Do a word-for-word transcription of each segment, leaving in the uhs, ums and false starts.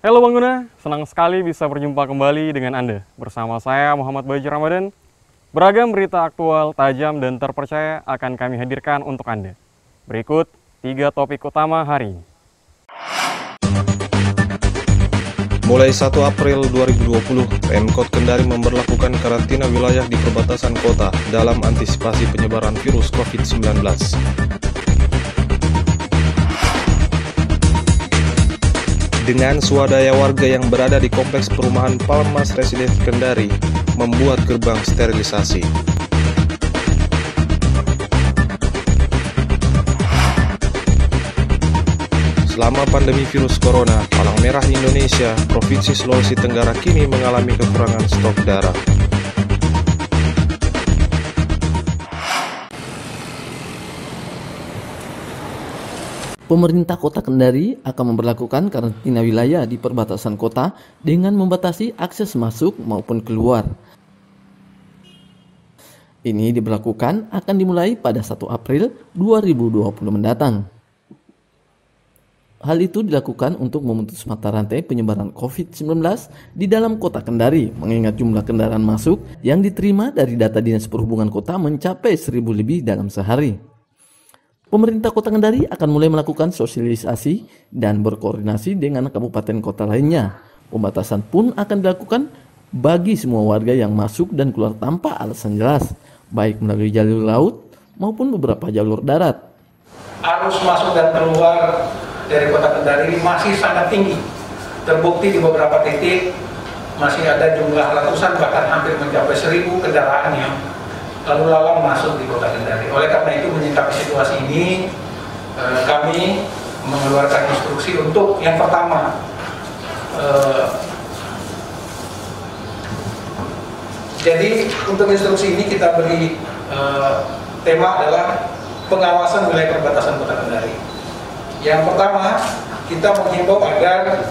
Halo Bangguna, senang sekali bisa berjumpa kembali dengan Anda. Bersama saya Muhammad Baju Ramadan. Beragam berita aktual, tajam, dan terpercaya akan kami hadirkan untuk Anda. Berikut tiga topik utama hari ini. Mulai satu April dua ribu dua puluh, Pemkot Kendari memberlakukan karantina wilayah di perbatasan kota dalam antisipasi penyebaran virus covid sembilan belas. Dengan swadaya warga yang berada di kompleks perumahan Palmas Residen Kendari membuat gerbang sterilisasi. Selama pandemi virus corona, Palang Merah Indonesia, Provinsi Sulawesi Tenggara kini mengalami kekurangan stok darah. Pemerintah Kota Kendari akan memberlakukan karantina wilayah di perbatasan kota dengan membatasi akses masuk maupun keluar. Ini diberlakukan akan dimulai pada satu April dua ribu dua puluh mendatang. Hal itu dilakukan untuk memutus mata rantai penyebaran covid sembilan belas di dalam Kota Kendari, mengingat jumlah kendaraan masuk yang diterima dari data Dinas Perhubungan Kota mencapai seribu lebih dalam sehari. Pemerintah Kota Kendari akan mulai melakukan sosialisasi dan berkoordinasi dengan kabupaten kota lainnya. Pembatasan pun akan dilakukan bagi semua warga yang masuk dan keluar tanpa alasan jelas, baik melalui jalur laut maupun beberapa jalur darat. Arus masuk dan keluar dari Kota Kendari masih sangat tinggi. Terbukti di beberapa titik masih ada jumlah ratusan bahkan hampir mencapai seribu kendaraan yang lalu lalang masuk di Kota Kendari. Oleh karena itu, menyikapi situasi ini, eh, kami mengeluarkan instruksi untuk yang pertama, eh, jadi untuk instruksi ini kita beri eh, tema adalah pengawasan wilayah perbatasan Kota Kendari. Yang pertama, kita menghimbau agar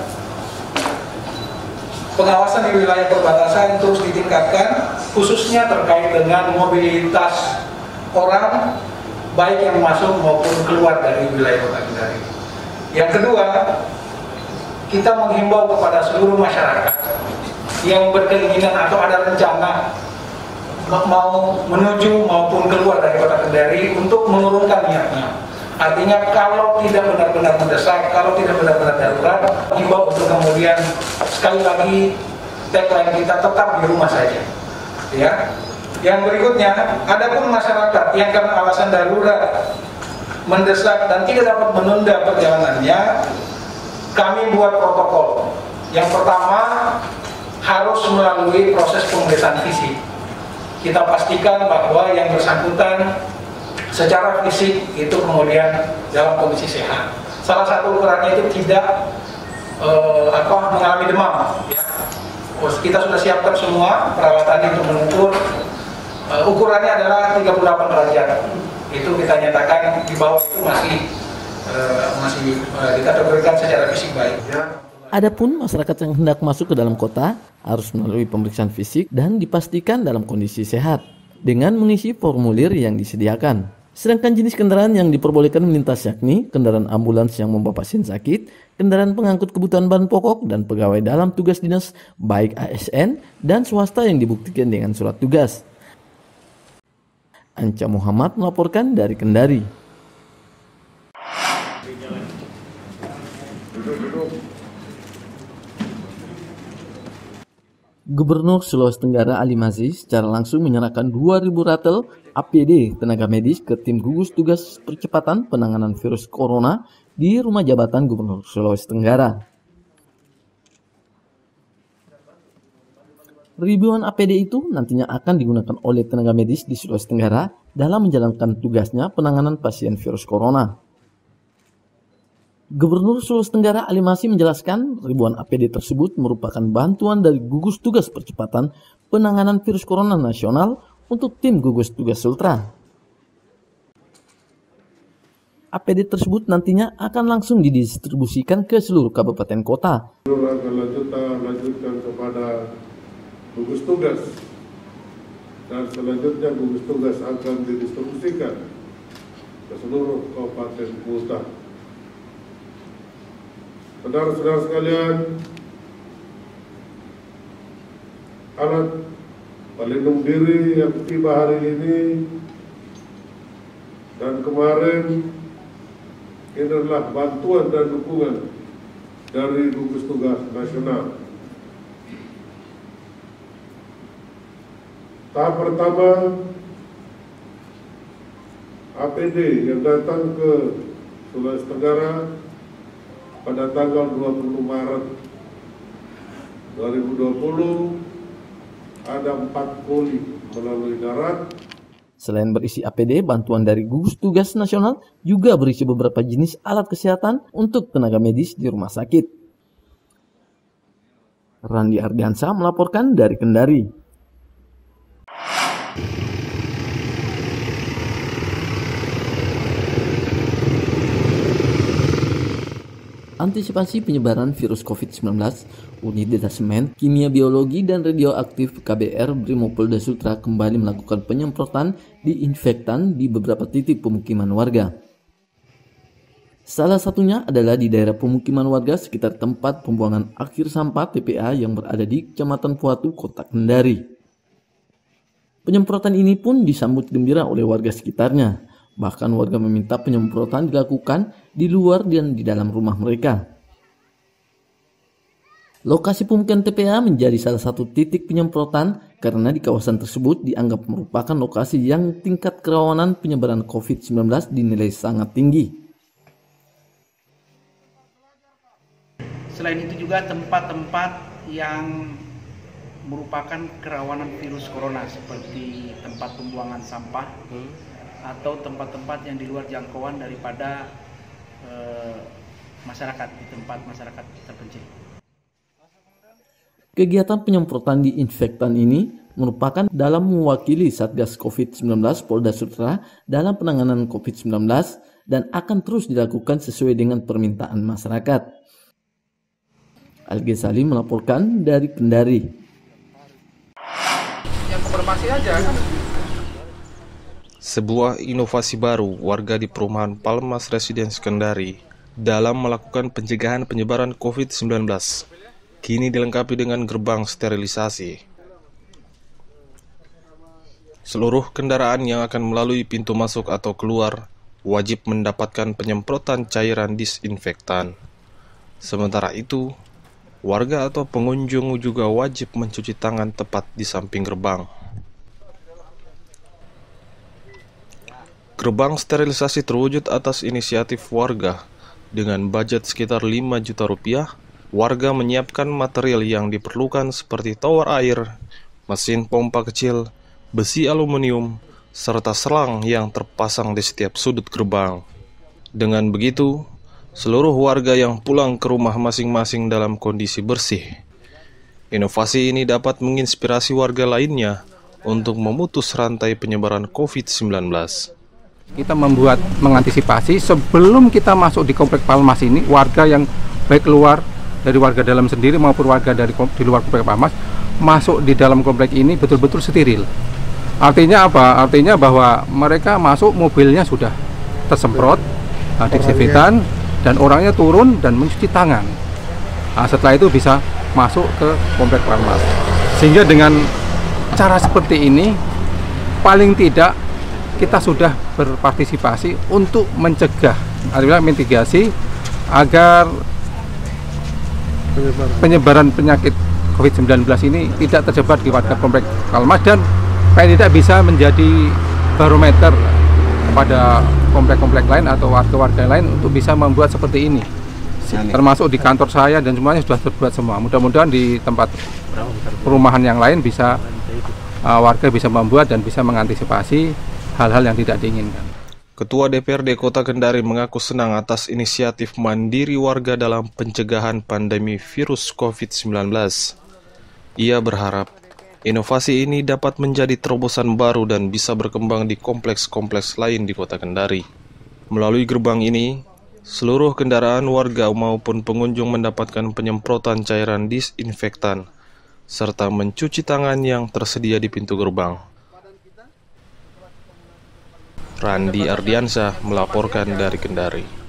pengawasan di wilayah perbatasan terus ditingkatkan, khususnya terkait dengan mobilitas orang, baik yang masuk maupun keluar dari wilayah Kota Kendari. Yang kedua, kita menghimbau kepada seluruh masyarakat yang berkeinginan atau ada rencana mau menuju maupun keluar dari Kota Kendari untuk menurunkan niatnya. Artinya kalau tidak benar-benar mendesak, kalau tidak benar-benar darurat, himbau untuk kemudian sekali lagi tagline kita tetap di rumah saja. Ya. Yang berikutnya, adapun masyarakat yang karena alasan darurat mendesak dan tidak dapat menunda perjalanannya, kami buat protokol. Yang pertama harus melalui proses pemeriksaan fisik. Kita pastikan bahwa yang bersangkutan secara fisik itu kemudian dalam kondisi sehat. Salah satu ukurannya itu tidak eh, apa, mengalami demam. Ya. Kita sudah siapkan semua peralatannya untuk mengukur. Eh, ukurannya adalah tiga puluh delapan derajat. Itu kita nyatakan di bawah itu masih eh, masih eh, dikategorikan secara fisik baik. Ya. Adapun masyarakat yang hendak masuk ke dalam kota harus melalui pemeriksaan fisik dan dipastikan dalam kondisi sehat dengan mengisi formulir yang disediakan. Sedangkan jenis kendaraan yang diperbolehkan melintas yakni kendaraan ambulans yang membawa pasien sakit, kendaraan pengangkut kebutuhan bahan pokok, dan pegawai dalam tugas dinas baik A S N dan swasta yang dibuktikan dengan surat tugas. Anca Muhammad melaporkan dari Kendari. Gubernur Sulawesi Tenggara Ali Mazzi secara langsung menyerahkan dua ribu ratel A P D tenaga medis ke tim gugus tugas percepatan penanganan virus corona di rumah jabatan Gubernur Sulawesi Tenggara. Ribuan A P D itu nantinya akan digunakan oleh tenaga medis di Sulawesi Tenggara dalam menjalankan tugasnya penanganan pasien virus corona. Gubernur Sulawesi Tenggara Ali Mazzi menjelaskan ribuan A P D tersebut merupakan bantuan dari gugus tugas percepatan penanganan virus corona nasional untuk tim gugus tugas Sultra. A P D tersebut nantinya akan langsung didistribusikan ke seluruh kabupaten kota. Akan lanjutkan kepada gugus tugas dan selanjutnya gugus tugas akan didistribusikan ke seluruh kabupaten kota. Saudara-saudara sekalian, alat pelindung diri yang tiba hari ini dan kemarin. Ini adalah bantuan dan dukungan dari gugus tugas nasional. Tahap pertama, A P D yang datang ke Sulawesi Tenggara pada tanggal dua puluh Maret dua ribu dua puluh ada empat koli melalui darat. Selain berisi A P D, bantuan dari gugus tugas nasional juga berisi beberapa jenis alat kesehatan untuk tenaga medis di rumah sakit. Randi Ardiansa melaporkan dari Kendari. Antisipasi penyebaran virus covid sembilan belas, Unit Detasemen Kimia Biologi dan Radioaktif K B R Brimopolda Sultra kembali melakukan penyemprotan disinfektan di beberapa titik pemukiman warga. Salah satunya adalah di daerah pemukiman warga sekitar tempat pembuangan akhir sampah T P A yang berada di Kecamatan Puatu, Kota Kendari. Penyemprotan ini pun disambut gembira oleh warga sekitarnya. Bahkan warga meminta penyemprotan dilakukan di luar dan di dalam rumah mereka. Lokasi pemukiman T P A menjadi salah satu titik penyemprotan karena di kawasan tersebut dianggap merupakan lokasi yang tingkat kerawanan penyebaran covid sembilan belas dinilai sangat tinggi. Selain itu juga tempat-tempat yang merupakan kerawanan virus corona seperti tempat pembuangan sampah hmm. atau tempat-tempat yang di luar jangkauan daripada eh, masyarakat, di tempat masyarakat terpencil. Kegiatan penyemprotan disinfektan ini merupakan dalam mewakili Satgas covid sembilan belas Polda Sultra dalam penanganan covid sembilan belas dan akan terus dilakukan sesuai dengan permintaan masyarakat. Al-Ghazali melaporkan dari Kendari. Yang konfirmasi aja kan. Sebuah inovasi baru warga di perumahan Palmas Residence Kendari dalam melakukan pencegahan penyebaran covid sembilan belas kini dilengkapi dengan gerbang sterilisasi. Seluruh kendaraan yang akan melalui pintu masuk atau keluar wajib mendapatkan penyemprotan cairan disinfektan. Sementara itu, warga atau pengunjung juga wajib mencuci tangan tepat di samping gerbang. Gerbang sterilisasi terwujud atas inisiatif warga. Dengan budget sekitar lima juta rupiah, warga menyiapkan material yang diperlukan seperti tower air, mesin pompa kecil, besi aluminium, serta selang yang terpasang di setiap sudut gerbang. Dengan begitu, seluruh warga yang pulang ke rumah masing-masing dalam kondisi bersih. Inovasi ini dapat menginspirasi warga lainnya untuk memutus rantai penyebaran covid sembilan belas. Kita membuat mengantisipasi sebelum kita masuk di komplek Palmas ini, warga yang baik keluar dari warga dalam sendiri maupun warga dari di luar komplek Palmas masuk di dalam komplek ini betul-betul steril. Artinya apa? Artinya bahwa mereka masuk mobilnya sudah tersemprot disinfektan dan orangnya turun dan mencuci tangan. Nah, setelah itu bisa masuk ke komplek Palmas. Sehingga dengan cara seperti ini paling tidak kita sudah berpartisipasi untuk mencegah, artinya mitigasi agar penyebaran penyakit covid sembilan belas ini tidak tersebar di warga komplek Palmas dan paling tidak bisa menjadi barometer kepada komplek-komplek lain atau warga-warga lain untuk bisa membuat seperti ini. Termasuk di kantor saya dan semuanya sudah terbuat semua. Mudah-mudahan di tempat perumahan yang lain bisa uh, warga bisa membuat dan bisa mengantisipasi hal-hal yang tidak diinginkan. Ketua D P R D Kota Kendari mengaku senang atas inisiatif mandiri warga dalam pencegahan pandemi virus covid sembilan belas. Ia berharap inovasi ini dapat menjadi terobosan baru dan bisa berkembang di kompleks-kompleks lain di Kota Kendari. Melalui gerbang ini, seluruh kendaraan warga maupun pengunjung mendapatkan penyemprotan cairan disinfektan serta mencuci tangan yang tersedia di pintu gerbang. Randi Ardiansa melaporkan dari Kendari.